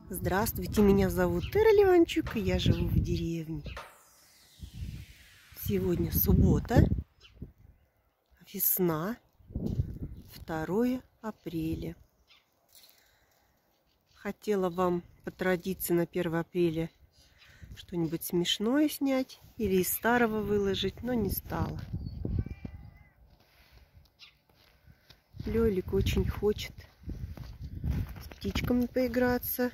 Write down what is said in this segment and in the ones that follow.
Здравствуйте, меня зовут Ира Ливанчук, и я живу в деревне. Сегодня суббота, весна, 2 апреля. Хотела вам по традиции на 1 апреля что-нибудь смешное снять или из старого выложить, но не стала. Лёлик очень хочет с птичками поиграться.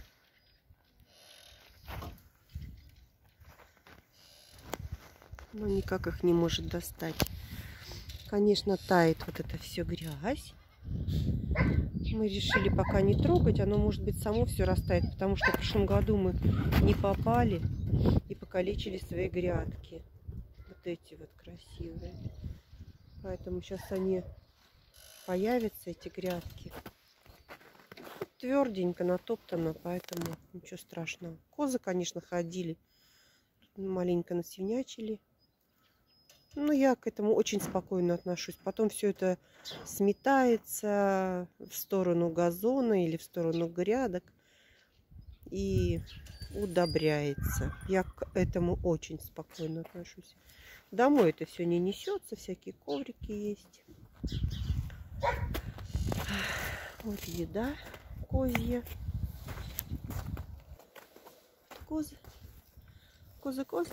Но никак их не может достать. Конечно, тает вот это все грязь. Мы решили пока не трогать, оно может быть само все растает, потому что в прошлом году мы не попали и покалечили свои грядки. Вот эти вот красивые. Поэтому сейчас они появятся, эти грядки. Тверденько натоптано, поэтому ничего страшного. Козы, конечно, ходили. Маленько насвинячили. Но я к этому очень спокойно отношусь. Потом все это сметается в сторону газона или в сторону грядок и удобряется. Я к этому очень спокойно отношусь. Домой это все не несется, всякие коврики есть. Вот еда козья. Козы. Козы.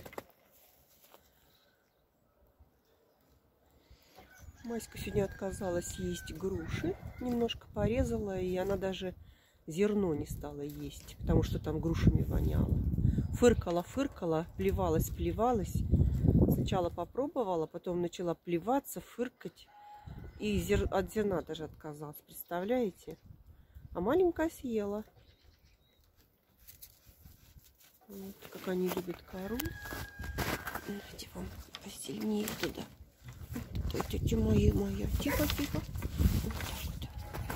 Маська сегодня отказалась есть груши, немножко порезала, и она даже зерно не стала есть, потому что там грушами воняло. Фыркала, плевалась. Сначала попробовала, потом начала плеваться, фыркать, и от зерна даже отказалась, представляете? А маленькая съела. Вот как они любят кору. Давайте вам посильнее туда. Тетя моя. Тихо. Вот так вот.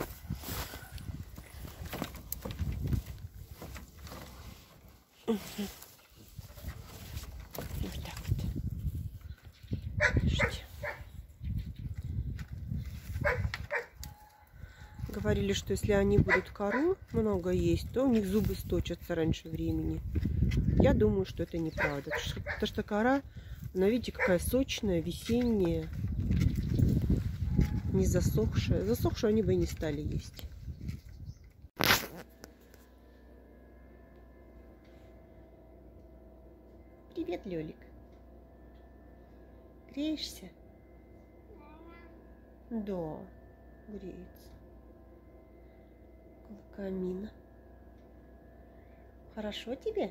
Вот так вот. Слушайте. Говорили, что если они будут кору много есть, то у них зубы сточатся раньше времени. Я думаю, что это неправда. Потому что кора, она, видите, какая сочная, весенняя. Не засохшая. Засохшую они бы и не стали есть. Привет, Лёлик. Греешься? Да, греется. Около камина. Хорошо тебе?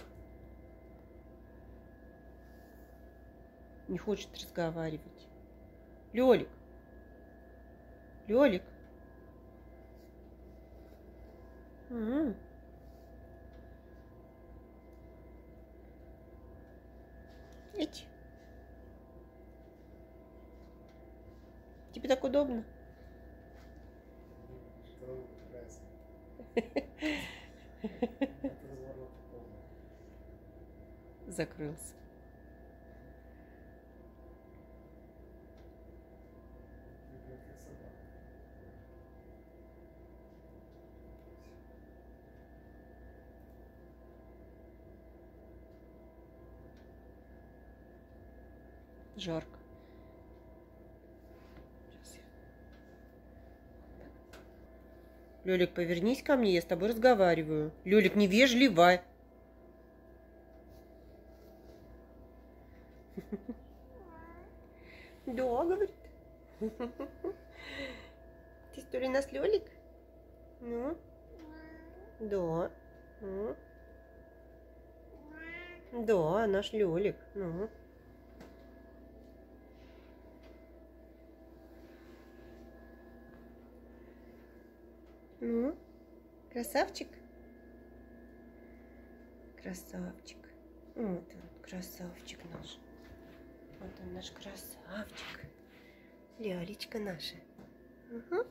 Не хочет разговаривать. Лёлик. Эти. Тебе так удобно? Закрылся. Жарко. Сейчас я... Лёлик, повернись ко мне, я с тобой разговариваю. Лёлик, невежливо. Да, говорит. Ты что ли нас Лёлик? Ну? Да. Да, наш Лёлик. Ну. Ну, красавчик? Красавчик. Вот он, красавчик наш. Вот он, наш красавчик. Лялечка наша. Угу.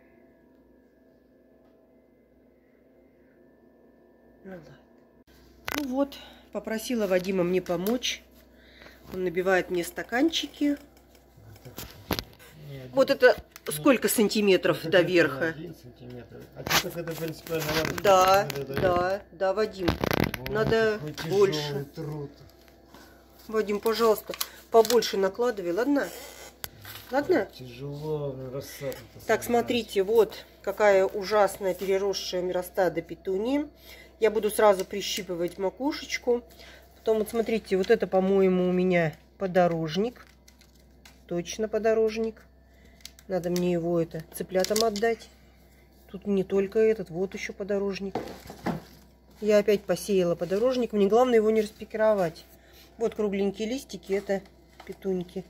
Ну ладно. Ну вот, попросила Вадима мне помочь. Он набивает мне стаканчики. Вот это сколько сантиметров до верха? 1 сантиметр. А ты это принципиально надо. Да, Вадим. Вот, надо больше. Труд. Вадим, пожалуйста, побольше накладывай, ладно? Ладно? Тяжело, рассадка. Так, смотрите, вот какая ужасная переросшая миростада петунии. Я буду сразу прищипывать макушечку. Потом, вот смотрите, вот это, по-моему, у меня подорожник. Точно подорожник. Надо мне его цыплятам отдать. Тут не только этот, вот еще подорожник. Я опять посеяла подорожник. Мне главное его не распикировать. Вот кругленькие листики, это петуньки.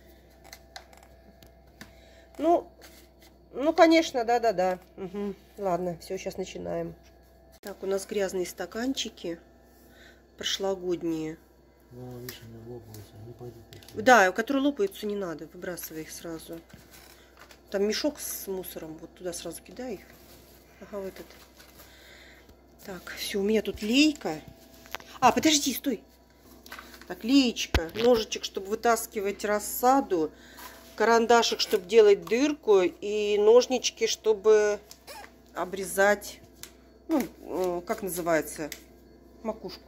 Ну, конечно, да. Угу. Ладно, все, сейчас начинаем. Так, у нас грязные стаканчики. Прошлогодние. Ну, видишь, они лопаются, не пойдут. Да, которые лопаются, не надо. Выбрасывай их сразу. Там мешок с мусором. Вот туда сразу кидай их. Ага, в этот. Так, все, у меня тут лейка. А, подожди, стой. Так, леечка, ножичек, чтобы вытаскивать рассаду, карандашик, чтобы делать дырку, и ножнички, чтобы обрезать, ну, как называется, макушку.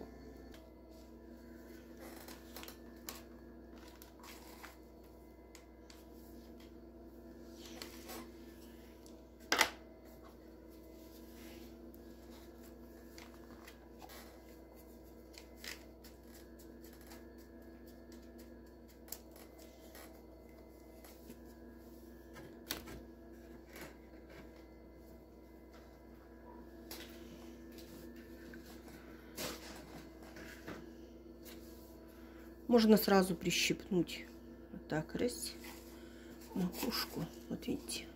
Можно сразу прищипнуть. Вот так, раз. Макушку. Вот видите.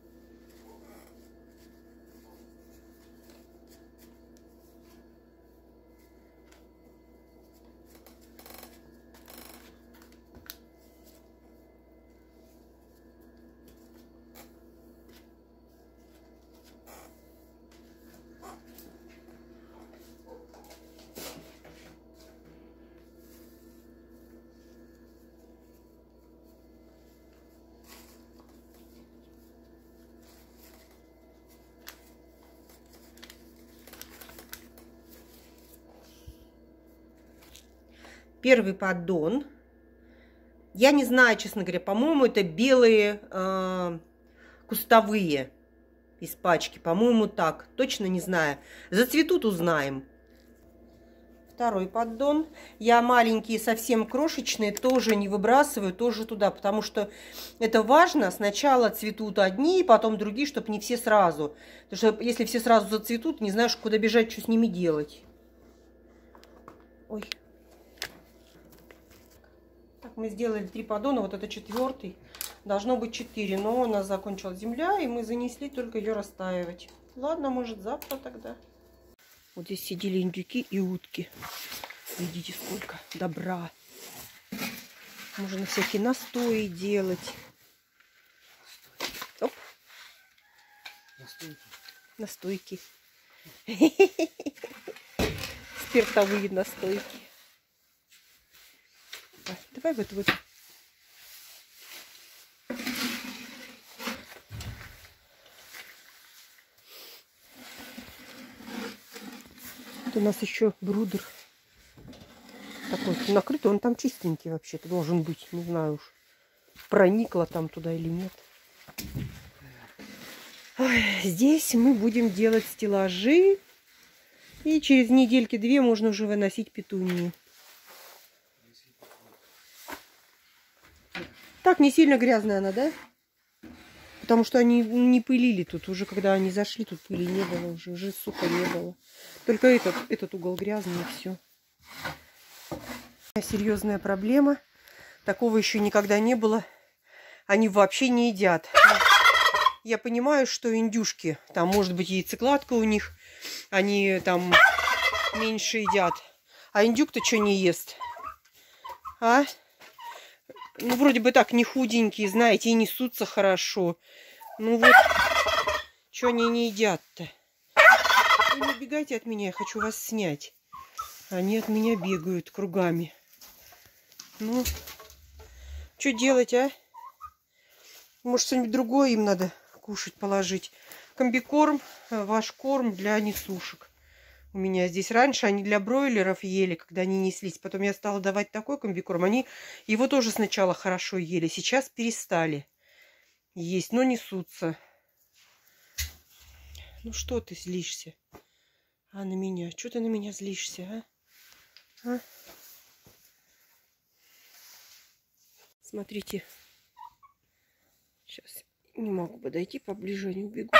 Первый поддон. Я не знаю, честно говоря, по-моему, это белые кустовые из пачки. По-моему, так. Точно не знаю. Зацветут, узнаем. Второй поддон. Я маленькие, совсем крошечные, тоже не выбрасываю, тоже туда, потому что это важно. Сначала цветут одни, потом другие, чтобы не все сразу. Потому что если все сразу зацветут, не знаешь, куда бежать, что с ними делать. Ой. Так, мы сделали 3 поддона, вот это 4-й. Должно быть 4, но у нас закончилась земля, и мы занесли только ее растаивать. Ладно, может завтра тогда. Вот здесь сидели индюки и утки. Видите, сколько добра. Можно всякие настои делать. Оп. Настойки. Спиртовые настойки. Давай вот. Тут у нас еще брудер. Такой накрытый, он там чистенький вообще-то должен быть. Не знаю уж, проникла там туда или нет. Ой, здесь мы будем делать стеллажи. И через недельки-две можно уже выносить петунии. Так, не сильно грязная она, да? Потому что они не пылили тут. Уже когда они зашли, тут пыли не было. Уже сухо не было. Только этот угол грязный, и все. Серьезная проблема. Такого еще никогда не было. Они вообще не едят. Я понимаю, что индюшки, там может быть яйцекладка у них, они там меньше едят. А индюк-то что не ест? А? Ну, вроде бы так, не худенькие, знаете, и несутся хорошо. Ну вот, что они не едят-то? Вы не убегайте от меня, я хочу вас снять. Они от меня бегают кругами. Ну, что делать, а? Может, что-нибудь другое им надо кушать, положить. Комбикорм, ваш корм для несушек. У меня здесь раньше они для бройлеров ели, когда они неслись. Потом я стала давать такой комбикорм. Они его тоже сначала хорошо ели. Сейчас перестали есть, но несутся. Ну что ты злишься? А на меня? Что ты на меня злишься, а? Смотрите. Сейчас не могу подойти поближе, они убегут.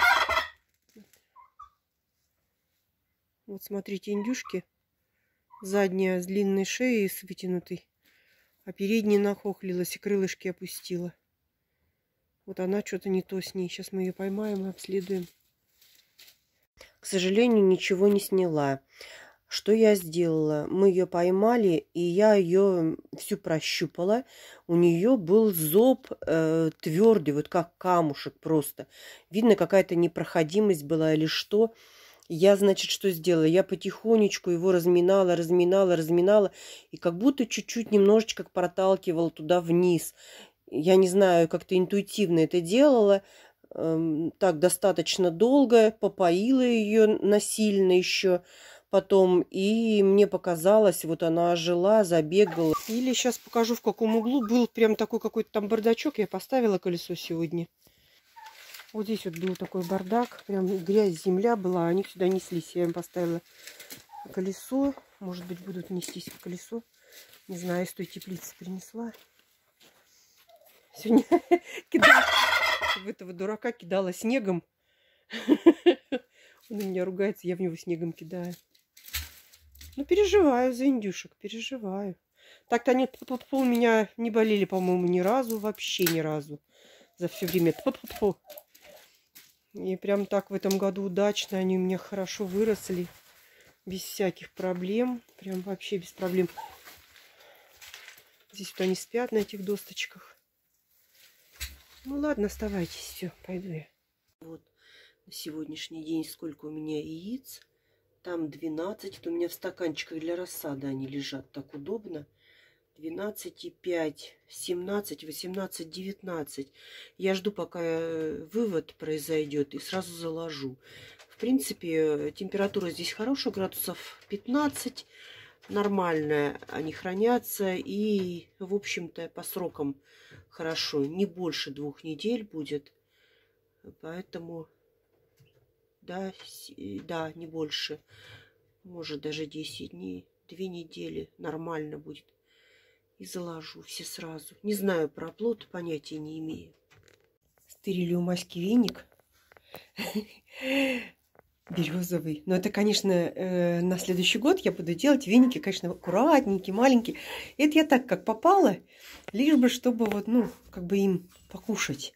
Вот смотрите, индюшки. Задняя с длинной шеей с вытянутой, а передняя нахохлилась и крылышки опустила. Вот она что-то не то с ней. Сейчас мы ее поймаем и обследуем. К сожалению, ничего не сняла. Что я сделала? Мы ее поймали, и я ее всю прощупала. У нее был зоб твердый, вот как камушек просто. Видно, какая-то непроходимость была или что. Я, значит, что сделала? Я потихонечку его разминала, и как будто чуть-чуть немножечко проталкивала туда вниз. Я не знаю, как-то интуитивно это делала. Так достаточно долго, попоила ее насильно еще потом, и мне показалось, вот она ожила, забегала. Или сейчас покажу, в каком углу был прям такой какой-то там бардачок. Я поставила колесо сегодня. Вот здесь вот был такой бардак, прям грязь, земля была, они сюда неслись. Я им поставила колесо, может быть, будут нестись в колесо. Не знаю, из той теплицы принесла. Сегодня кидала, в этого дурака кидала снегом. Он на меня ругается, я в него снегом кидаю. Ну, переживаю за индюшек, переживаю. Так-то они у меня не болели, по-моему, ни разу, вообще ни разу. За все время. И прям так в этом году удачно. Они у меня хорошо выросли. Без всяких проблем. Прям вообще без проблем. Здесь вот они спят на этих досточках. Ну ладно, оставайтесь. Все, пойду я. Вот на сегодняшний день сколько у меня яиц. Там 12. Это у меня в стаканчиках для рассады они лежат. Так удобно. 12,5, 17, 18, 19. Я жду, пока вывод произойдет, и сразу заложу. В принципе, температура здесь хорошая, градусов 15. Нормальная. Они хранятся. И, в общем-то, по срокам хорошо. Не больше 2 недель будет. Поэтому, да, не больше. Может, даже 10 дней. 2 недели нормально будет. И заложу все сразу. Не знаю про оплот, понятия не имею. Стырили у Маськи веник. Березовый. Но это, конечно, на следующий год я буду делать веники, конечно, аккуратненькие, маленькие. Это я так, как попало, лишь бы, чтобы вот, ну, как бы им покушать.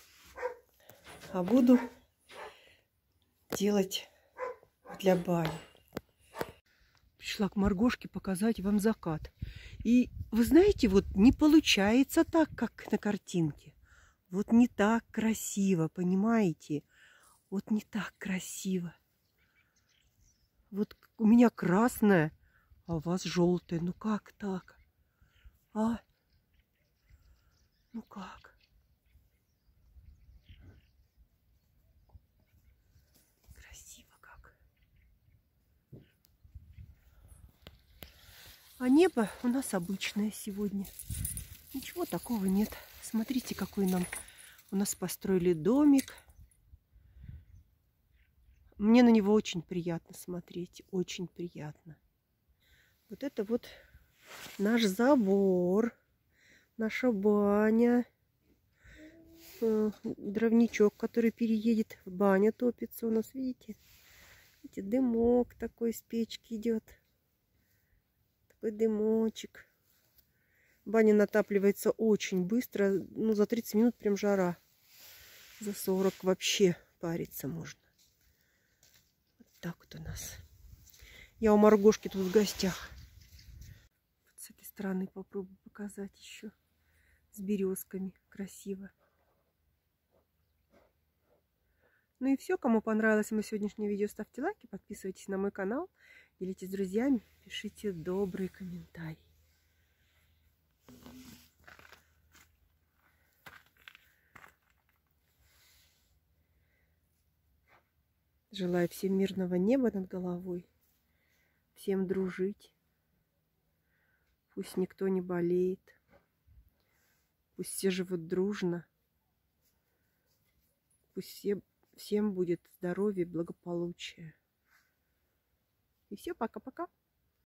А буду делать для бани. Пришла к Маргошке показать вам закат. И вы знаете, вот не получается так, как на картинке. Вот не так красиво, понимаете? Вот не так красиво. Вот у меня красное, а у вас желтое. Ну как так? А? Ну как? Красиво как. А небо у нас обычное сегодня. Ничего такого нет. Смотрите, какой нам у нас построили домик. Мне на него очень приятно смотреть. Очень приятно. Вот это вот наш забор. Наша баня. Дровничок, который переедет. Баня топится у нас, видите? Видите, дымок такой с печки идет. Такой дымочек. Баня натапливается очень быстро. Ну, за 30 минут прям жара. За 40 вообще париться можно. Вот так вот у нас. Я у Маргошки тут в гостях. Вот с этой стороны попробую показать еще. С березками. Красиво. Ну и все. Кому понравилось мое сегодняшнее видео, ставьте лайки, подписывайтесь на мой канал, делитесь с друзьями, пишите добрые комментарии. Желаю всем мирного неба над головой. Всем дружить. Пусть никто не болеет. Пусть все живут дружно. Пусть всем будет здоровье и благополучие. И все, пока-пока.